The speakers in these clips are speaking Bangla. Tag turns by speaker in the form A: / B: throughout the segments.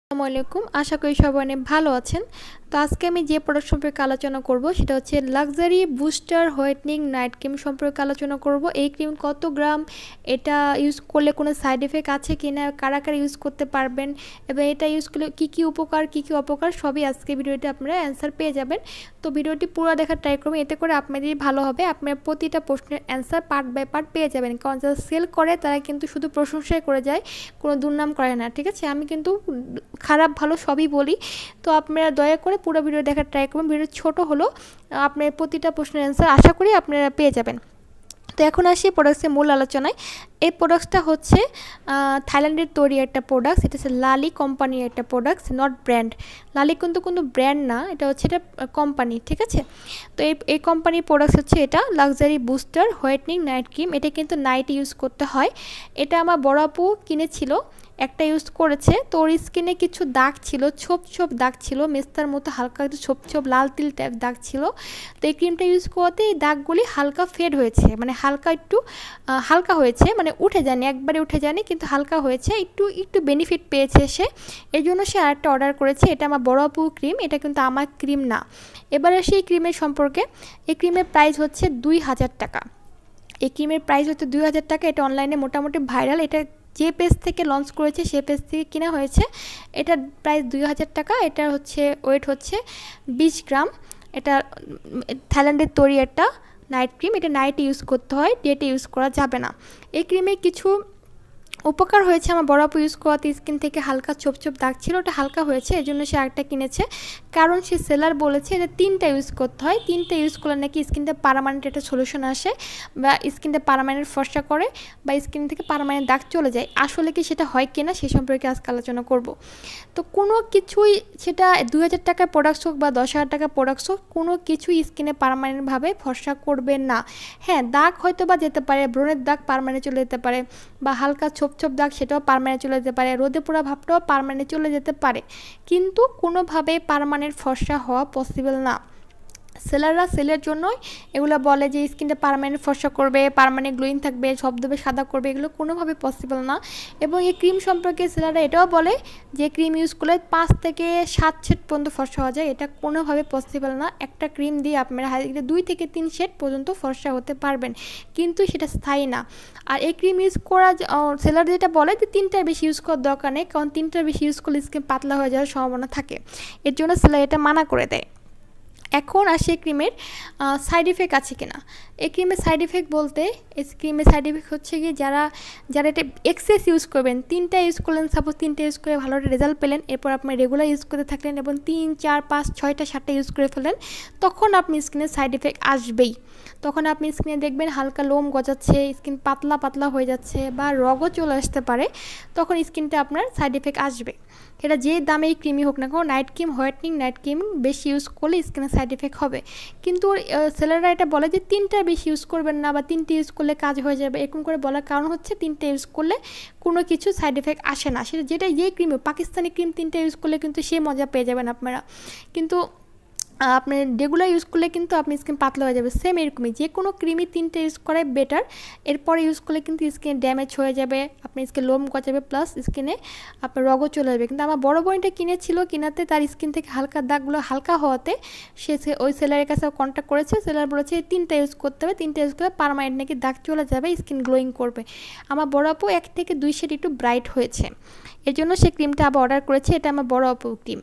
A: আসসালামু আলাইকুম। আশা করি সবাই অনেক ভালো আছেন। তো আজকে আমি যে প্রোডাক্ট সম্পর্কে আলোচনা করব সেটা হচ্ছে luxury booster whitening night cream সম্পর্কে আলোচনা করব। এই ক্রিম কত গ্রাম, এটা ইউজ করলে কোনো সাইড এফেক্ট আছে কিনা, কারা কারা ইউজ করতে পারবেন এবং এটা ইউজ করলে কী কী উপকার কী কী অপকার সবই আজকে ভিডিওতে আপনারা অ্যান্সার পেয়ে যাবেন। তো ভিডিওটি পুরো দেখার ট্রাই করবেন, এতে করে আপনাদেরই ভালো হবে। আপনার প্রতিটা প্রশ্নের অ্যান্সার পার্ট বাই পার্ট পেয়ে যাবেন, কারণ যারা সেল করে তারা কিন্তু শুধু প্রশংসাই করে যায়, কোনো দুর্নাম করে না। ঠিক আছে, আমি কিন্তু খারাপ ভালো সবই বলি। তো আপনারা দয়া করে পুরো ভিডিও দেখার ট্রাই করবেন। ভিডিও ছোট হলো, আপনার প্রতিটা প্রশ্নের অ্যান্সার আশা করি আপনারা পেয়ে যাবেন। তো এখন আসি প্রোডাক্টসের মূল আলোচনায়। এই প্রোডাক্টসটা হচ্ছে থাইল্যান্ডের তৈরি একটা প্রোডাক্টস। এটা হচ্ছে লালি কোম্পানির একটা প্রোডাক্টস, নট ব্র্যান্ড। লালি কিন্তু কোনো ব্র্যান্ড না, এটা হচ্ছে এটা কোম্পানি। ঠিক আছে, তো এই কোম্পানির প্রোডাক্টস হচ্ছে এটা luxury booster whitening night cream. এটা কিন্তু নাইট ইউজ করতে হয়। এটা আমার বড় আপু কিনেছিল, একটা ইউজ করেছে, তো ওর স্কিনে কিছু দাগ ছিল, ছোপ ছোপ দাগ ছিল, মেস্তার মতো হালকা একটু ছোপ ছোপ লাল তিল টাইপ দাগ ছিল। তো এই ক্রিমটা ইউজ করতে এই দাগগুলি হালকা ফেড হয়েছে, মানে হালকা একটু হালকা হয়েছে, মানে উঠে যায়নি, একবারে উঠে যায়নি, কিন্তু হালকা হয়েছে, একটু একটু বেনিফিট পেয়েছে সে। এই জন্য সে আরেকটা অর্ডার করেছে। এটা আমার বড় আপু ক্রিম, এটা কিন্তু আমার ক্রিম না। এবার আসি এই ক্রিমের সম্পর্কে। এই ক্রিমের প্রাইস হচ্ছে 2000 টাকা। এই ক্রিমের প্রাইস হচ্ছে 2000 টাকা। এটা অনলাইনে মোটামুটি ভাইরাল। এটা যে পেজ থেকে লঞ্চ করেছে সে পেজ থেকে কেনা হয়েছে। এটার প্রাইস 2000 টাকা। এটা হচ্ছে ওয়েট হচ্ছে 20 গ্রাম। এটা থাইল্যান্ডের তৈরি একটা নাইট ক্রিম। এটা নাইটে ইউজ করতে হয়, ডেটে ইউজ করা যাবে না। এই ক্রিমে কিছু উপকার হয়েছে। আমার বড় আপু ইউজ করাতে স্কিন থেকে হালকা ছোপ ছোপ দাগ ছিল, ওটা হালকা হয়েছে, এই জন্য সে আরেকটা কিনেছে। কারণ সে সেলার বলেছে এটা 3টা ইউজ করতে হয়, 3টা ইউজ করলে নাকি স্কিনটা পার্মানেন্ট একটা সলিউশন আসে, বা স্কিনটা পার্মানেন্ট ফর্সা করে, বা স্কিন থেকে পার্মানেন্ট দাগ চলে যায়। আসলে কি সেটা হয় কিনা সে সম্পর্কে আজকে আলোচনা করব। তো কোনো কিছুই, সেটা 2000 টাকার প্রোডাক্টস হোক বা 10,000 টাকার প্রোডাক্টস হোক, কোনো কিছুই স্কিনে পার্মানেন্টভাবে ফর্সা করবে না। হ্যাঁ, দাগ হয়তো বা যেতে পারে, ব্রণের দাগ পার্মানেন্ট চলে যেতে পারে, বা হালকা ছোপ ছোপ দাগ সেটাও পার্মানেন্ট চলে যেতে পারে, রোদে পোড়া ভাবটাও পার্মানেন্ট চলে যেতে পারে, কিন্তু কোনোভাবে পার্মানেন্ট ফর্সা হওয়া পসিবল না। সেলাররা সেলের জন্যই এগুলো বলে যে স্কিনটা পার্মানেন্ট ফর্সা করবে, পার্মানেন্ট গ্লোয়িং থাকবে, শব্দবে সাদা করবে, এগুলো কোনোভাবে পসিবল না। এবং এই ক্রিম সম্পর্কে সেলাররা এটাও বলে যে ক্রিম ইউজ করলে 5 থেকে 7 শেড পর্যন্ত ফর্সা হওয়া যায়। এটা কোনোভাবে পসিবল না। একটা ক্রিম দিয়ে আপনারা হাতে 2 থেকে 3 শেড পর্যন্ত ফর্সা হতে পারবেন, কিন্তু সেটা স্থায়ী না। আর এই ক্রিম ইউজ করা, সেলার যেটা বলে যে 3টার বেশি ইউজ করার দরকার নেই, কারণ 3টার বেশি ইউজ করলে স্কিন পাতলা হয়ে যাওয়ার সম্ভাবনা থাকে। এর জন্য সেলার এটা মানা করে দেয়। এখন আসে ক্রিমের সাইড ইফেক্ট আছে কিনা। এই ক্রিমের সাইড ইফেক্ট বলতে, এই ক্রিমের সাইড ইফেক্ট হচ্ছে কি, যারা এটা এক্সেস ইউজ করবেন, 3টা ইউজ করলেন, সাপোজ 3টা ইউজ করে ভালো রেজাল্ট পেলেন, এরপর আপনি রেগুলার ইউজ করতে থাকলেন এবং 3, 4, 5, 6টা 7টা ইউজ করে ফেলেন, তখন আপনি স্কিনের সাইড ইফেক্ট আসবেই। তখন আপনি স্কিনে দেখবেন হালকা লোম গজাচ্ছে, স্কিন পাতলা পাতলা হয়ে যাচ্ছে, বা রগও চলে আসতে পারে। তখন স্কিনটা আপনার সাইড ইফেক্ট আসবে। এটা যে দামেই ক্রিমই হোক না কেন, night cream, whitening night cream বেশি ইউজ করলে স্কিনের সাইড ইফেক্ট হবে। কিন্তু সেলাররা এটা বলে যে 3টার বেশি ইউজ করবেন না, বা 3টে ইউজ করলে কাজ হয়ে যাবে। এরকম করে বলার কারণ হচ্ছে 3টে ইউজ করলে কোনো কিছু সাইড ইফেক্ট আসে না। সেটা যেটা যেই ক্রিমে, পাকিস্তানি ক্রিম 3টে ইউজ করলে কিন্তু সে মজা পেয়ে যাবেন আপনারা, কিন্তু আপনি রেগুলার ইউজ করলে কিন্তু আপনি স্কিন পাতলা হয়ে যাবে। সেম এরকমই যে কোনো ক্রিমই 3টে ইউজ করাই বেটার। এরপরে ইউজ করলে কিন্তু স্কিন ড্যামেজ হয়ে যাবে, আপনার স্কিন লোম গজাবে, প্লাস স্কিনে আপনার রগও চলে যাবে। কিন্তু আমার বড় বোনটা কিনেছিল, কিনাতে তার স্কিন থেকে হালকা দাগগুলো হালকা হওয়াতে সে ওই সেলারের কাছে কন্ট্যাক্ট করেছে। সেলার বলেছে 3টা ইউজ করতে হবে, 3টা ইউজ করলে পার্মানেন্ট নাকি দাগ চলে যাবে, স্কিন গ্লোয়িং করবে। আমার বড় আপু 1 থেকে 2 শেড একটু ব্রাইট হয়েছে, এর জন্য সে ক্রিমটা আবার অর্ডার করেছে। এটা আমার বড় আপু ক্রিম।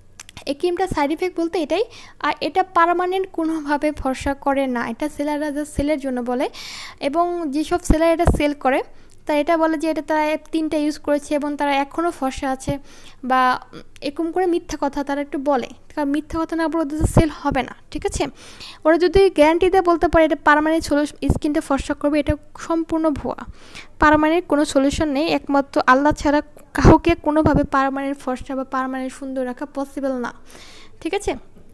A: এই ক্রিমটা সাইড ইফেক্ট বলতে এটাই। আর এটা পার্মানেন্ট কোনোভাবে ফর্সা করে না, এটা সেলাররা জাস্ট সেলের জন্য বলে। এবং যেসব সেলার এটা সেল করে তারা এটা বলে যে এটা তারা 3টা ইউজ করেছে এবং তারা এখনও ফর্সা আছে, বা এরকম করে মিথ্যা কথা তারা একটু বলে। কারণ মিথ্যা কথা না বলে ওদের সেল হবে না। ঠিক আছে, ওরা যদি গ্যারান্টি দিয়ে বলতে পারে এটা পার্মানেন্ট স্কিনটা ফর্সা করবে, এটা সম্পূর্ণ ভুয়া। পার্মানেন্ট কোনো সলিউশন নেই, একমাত্র আল্লাহ ছাড়া কাউকে কোনোভাবে পার্মানেন্ট ফর্সা বা পার্মানেন্ট সুন্দর রাখা পসিবল না। ঠিক আছে,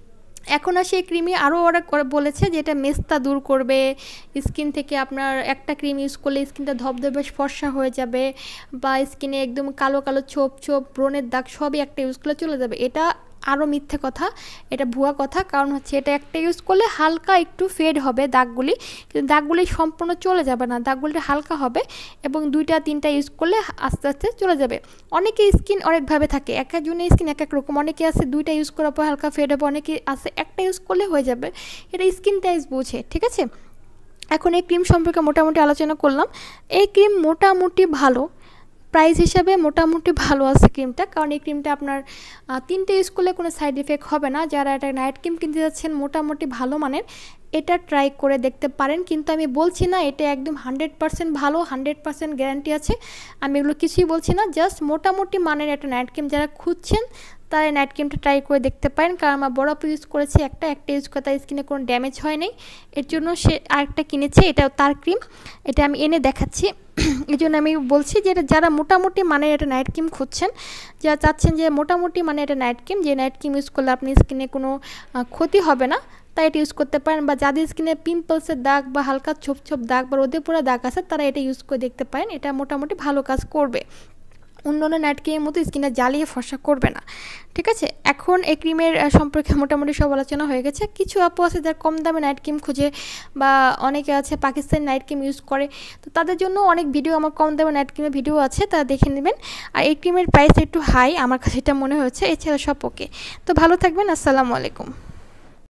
A: এখন আসে এই ক্রিমই আরও ওরা বলেছে যে এটা মেস্তা দূর করবে, স্কিন থেকে আপনার একটা ক্রিম ইউজ করলে স্কিনটা ধবধবে ফর্সা হয়ে যাবে, বা স্কিনে একদম কালো কালো ছোপ ছোপ ব্রণের দাগ সবই একটা ইউজ করলে চলে যাবে। এটা আরও মিথ্যে কথা, এটা ভুয়া কথা। কারণ হচ্ছে এটা একটা ইউজ করলে হালকা একটু ফেড হবে দাগগুলি, কিন্তু দাগগুলি সম্পূর্ণ চলে যাবে না, দাগগুলি হালকা হবে এবং 2টা 3টা ইউজ করলে আস্তে আস্তে চলে যাবে। অনেকে স্কিন অনেকভাবে থাকে, এক একজনের স্কিন এক এক রকম। অনেকে আছে 2টা ইউজ করার পর হালকা ফেড হবে, অনেকে আছে একটা ইউজ করলে হয়ে যাবে। এটা স্কিন টাইপ বুঝে, ঠিক আছে। এখন এই ক্রিম সম্পর্কে মোটামুটি আলোচনা করলাম। এই ক্রিম মোটামুটি ভালো, প্রাইস হিসাবে মোটামুটি ভালো আছে ক্রিমটা। কারণ এই ক্রিমটা আপনার 3টে ইউজ করলে কোনো সাইড এফেক্ট হবে না। যারা একটা নাইট ক্রিম কিনতে যাচ্ছেন মোটামুটি ভালো মানের, এটা ট্রাই করে দেখতে পারেন। কিন্তু আমি বলছি না এটা একদম 100% ভালো, 100% গ্যারান্টি আছে, আমি এগুলো কিছুই বলছি না। জাস্ট মোটামুটি মানের একটা নাইট ক্রিম যারা খুঁজছেন তারা নাইট ক্রিমটা ট্রাই করে দেখতে পারেন। কারণ আমার বড় আপু ইউজ করেছে, একটা ইউজ করে তার স্কিনে কোনো ড্যামেজ হয় নাই, এর জন্য সে আরেকটা কিনেছে, এটাও তার ক্রিম, এটা আমি এনে দেখাচ্ছি। এই জন্য আমি বলছি যে এটা যারা মোটামুটি মানের একটা নাইট ক্রিম খুঁজছেন, যারা চাচ্ছেন যে মোটামুটি মানে একটা নাইট ক্রিম, যে নাইট ক্রিম ইউজ করলে আপনি স্কিনে কোনো ক্ষতি হবে না, তাই এটা ইউজ করতে পারেন। বা যাদের স্কিনে পিম্পলসের দাগ বা হালকা ছোপ ছোপ দাগ বা রোদে পোড়া দাগ আছে তারা এটা ইউজ করে দেখতে পারেন, এটা মোটামুটি ভালো কাজ করবে। অন্য নাইট ক্রিমের মতো স্কিনে জ্বালিয়ে ফর্সা করবে না, ঠিক আছে। এখন এই ক্রিমের সম্পর্কে মোটামুটি সব আলোচনা হয়ে গেছে। কিছু আপু আছে যারা কম দামে নাইট ক্রিম খুঁজে, বা অনেকে আছে পাকিস্তানি নাইট ক্রিম ইউজ করে, তো তাদের জন্য অনেক ভিডিও, আমার কম দামে নাইট ক্রিমের ভিডিও আছে, তারা দেখে নেবেন। আর এই ক্রিমের প্রাইস একটু হাই আমার কাছে এটা মনে হয়েছে, এছাড়া সব ওকে। তো ভালো থাকবেন, আসসালামু আলাইকুম।